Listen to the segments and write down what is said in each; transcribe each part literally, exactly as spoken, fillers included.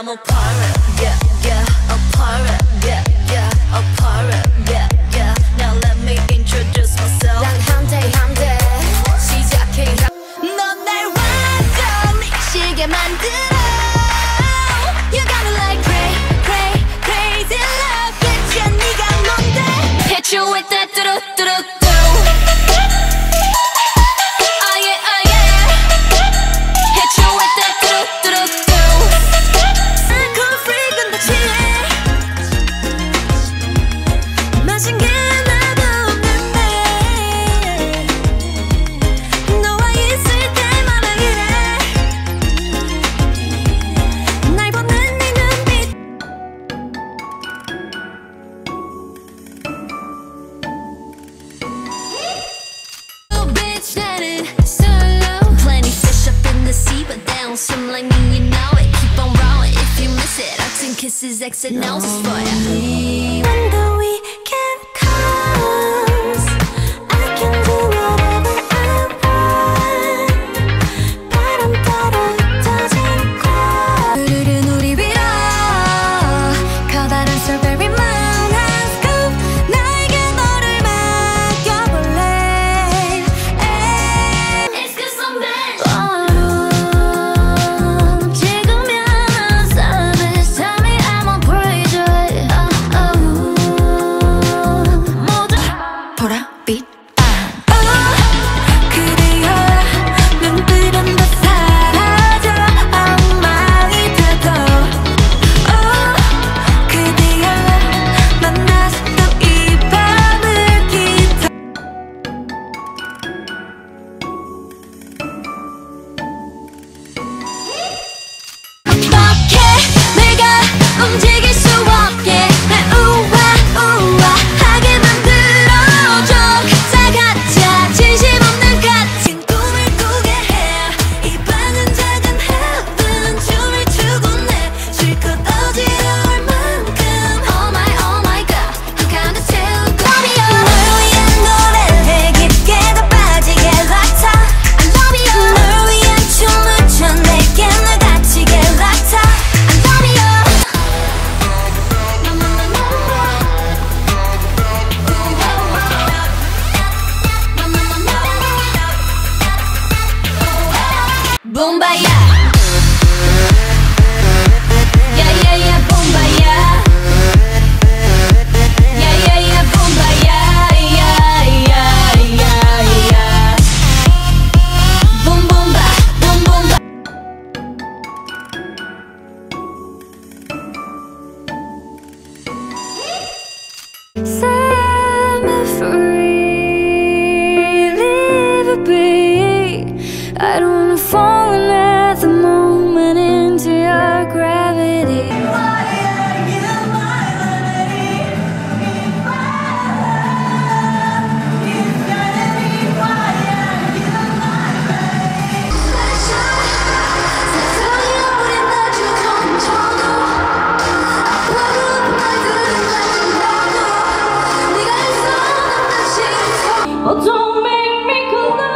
a pirate, yeah, yeah, a pirate, yeah, yeah, a pirate, yeah, yeah. Now let me introduce myself. 난 한대 한대 시작해. 넌 날 완전 미치게 만들어. You got me like cray, cray, crazy love. 대체 네가 뭔데? Hit you with that 뚜루뚜루. Swim like me, you know it. Keep on rolling if you miss it. Ups and kisses, exit notes for ya. When the weekend comes, I can do whatever I want. 바람 따라 흩어진 걸 흐르는 우리 위로 커다란 strawberry moon has come. 나에게 너를 맡겨볼래. It's cause I'm bad. 움직일 수 없게 날 우아우아하게 만들어줘. 다 가짜 진심 없는 같은 꿈을 꾸게 해. 이 방은 작은 heaven 춤을 추고 내 실컷 어지러울 만큼 Oh my oh my god 한칸도 채우고 널 위한 노래를 깊게 더 빠지게 락타 I love you 널 위한 춤을 춰 내게 널 다치게 락타 Bombaya, yeah yeah yeah, bombaya, yeah yeah yeah, bombaya, yeah yeah yeah yeah, boom boom ba, boom boom ba. Set me free, leave it be. I don't wanna fall at the moment into your gravity. Why are you my remedy? You've gotta be. Why are you my remedy? 세상이 우린 날 주던 저도 아파도 말들은 날 준다고 네가 있어 다시 Oh don't make me cry.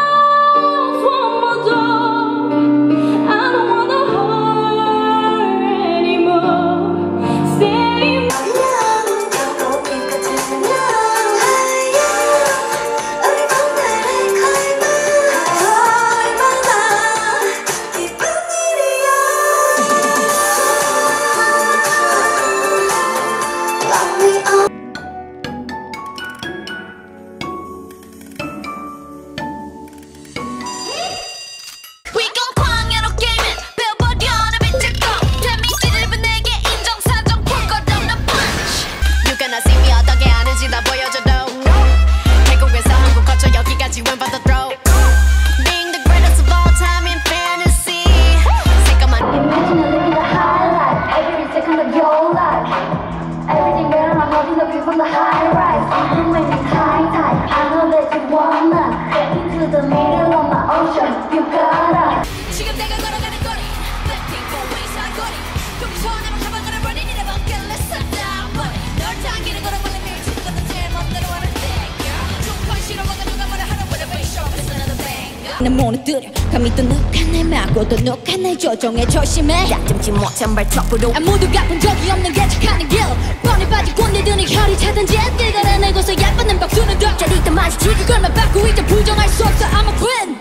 From the high rise, you make me high tide. I know that you wanna get into the middle of my ocean. You gotta. 지금 내가 걸어가는 거리, Blackpink for 사거리. 금손으로 가방을 버린 이래 밖에 let's stop. 널 당기는 거로 몰래 밀치는 것도 제 맘대로 하는데. 좀건 싫어하가 누가 뭐라 하는 거를 왜 show us another banger. 내 몸을 들여. 감히 또 누가 날 막고 또 누가 날 조종해 조심해 약점치 못한 발톱으로 아무도 가본 적이 없는 개척하는 길 뻔히 빠진 꼰대들이 혈이 차든지 뛰어내고서 얕받는 박수는 더 자리도 마주치고 그걸만 받고 이제 부정할 수 없어 I'm a queen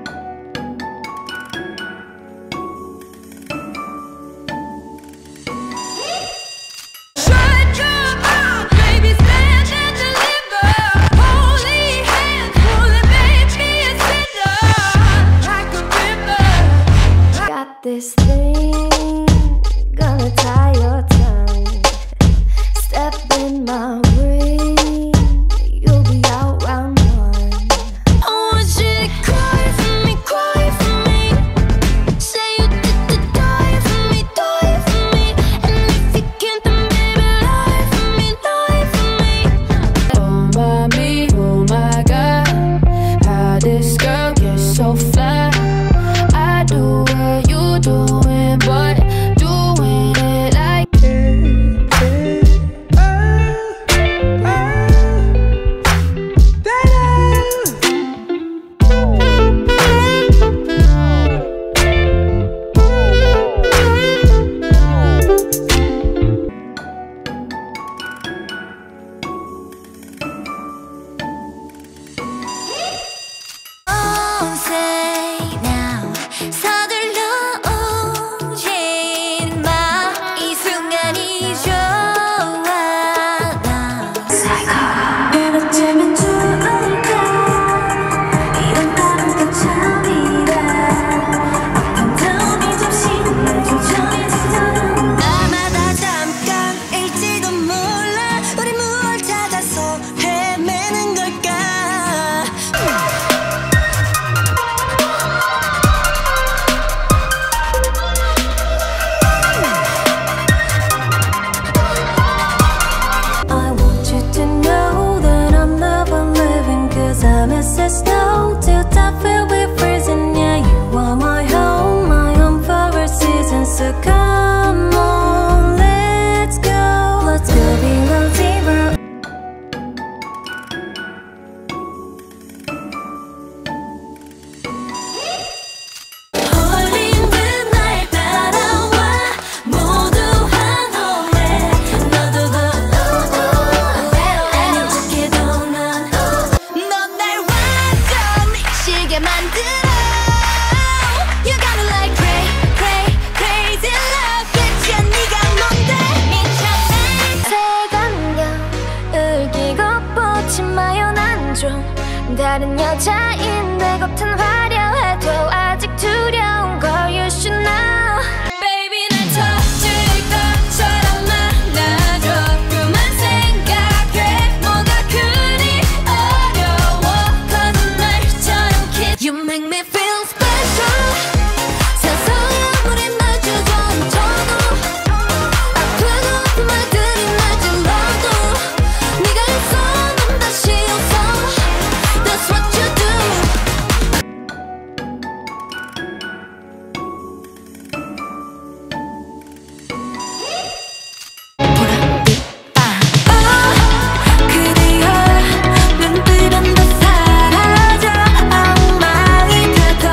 This thing gonna tie your tongue. Step in my ring, you'll be out round one. I want you to cry for me, cry for me. Say you did to die for me, die for me. And if you can't, then baby, lie for me, lie for me. Oh my me, oh my God, how this girl gets so fly. I do what you doing, but doing it like oh, say now. 서둘러 오지 마. 이 순간이 좋아 나. 늘 어쩌면 좋을까. 이런 밤도 처음이라. 감정이 좀 심해 조절해지잖아. 날마다 잠깐일지도 몰라. 우리 무얼 찾아서 헤매는 걸까. I want you to know that I'm never leaving, cause I miss the snow till I feel we're freezing. Yeah, you are my home, my home for a season. So come on, let's go. Let's go below zero. 홀린 듯 날 따라와 모두 환호해. 너도 더 아닌 척해도 난 넌 날 완전 미치게 만들어. You got me like cray, cray, crazy love. 대체 네가 뭔데 미쳐. 색안경 끼고 보지 마요. 난 좀 다른 여자인데 겉은 화려해도 아직 두려운 걸 you should know. Baby 날 터질 것처럼 만나줘. 그만 생각해 뭐가 그리 어려워. Cause 날처럼 kiss You make me feel special. 세상에 아무리 날 주저앉혀도 아프고 아픈 말들이 날 찔러도 네가 있어 난 다시 웃어. That's what you do. 그대여 눈뜨면 다 사라져. 엉망이 되고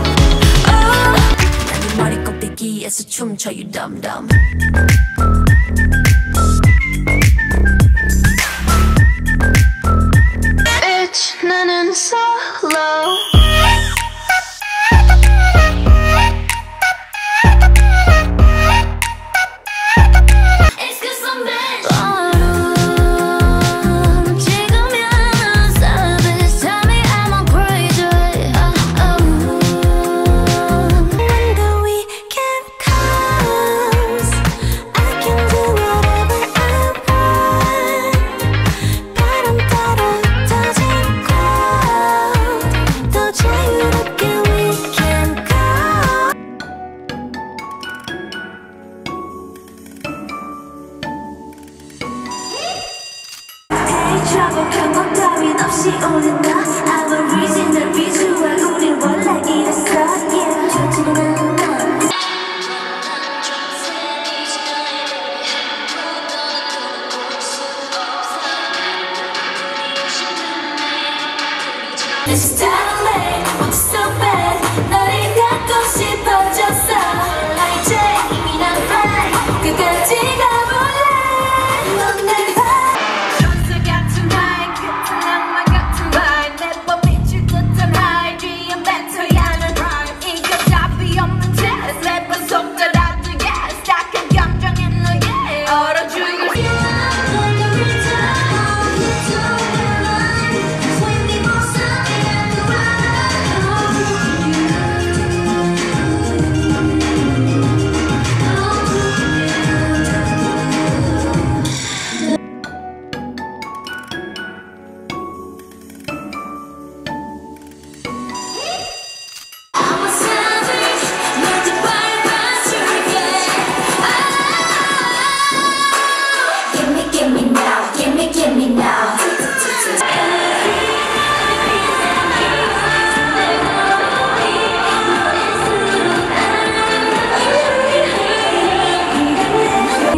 나는 머리 꼭대기에서 춤춰 you dumb dumb. Bitch 나는 solo. It's cause I'm bad. 바로 지금이야. Savage tell me I'm on crazy. Oh, oh. When the weekend comes I can do whatever I want. 바람 따라 터진 cloud 더 자유롭게 we can go. Hey trouble 경고 따윈 없이 오는다. I'm a original visual. 우린 원래 이랬어. Yeah 좋지는 않아. This time late, what's so bad?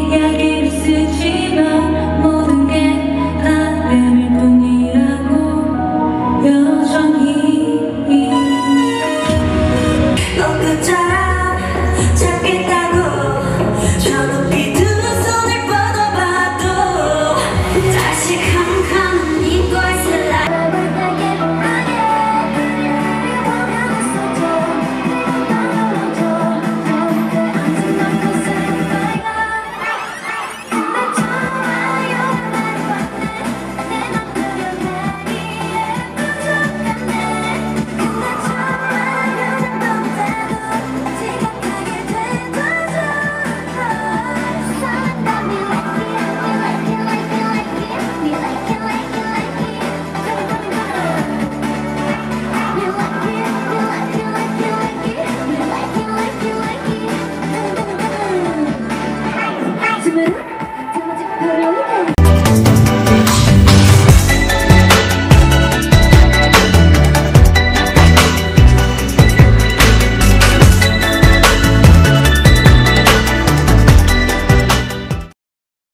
이야기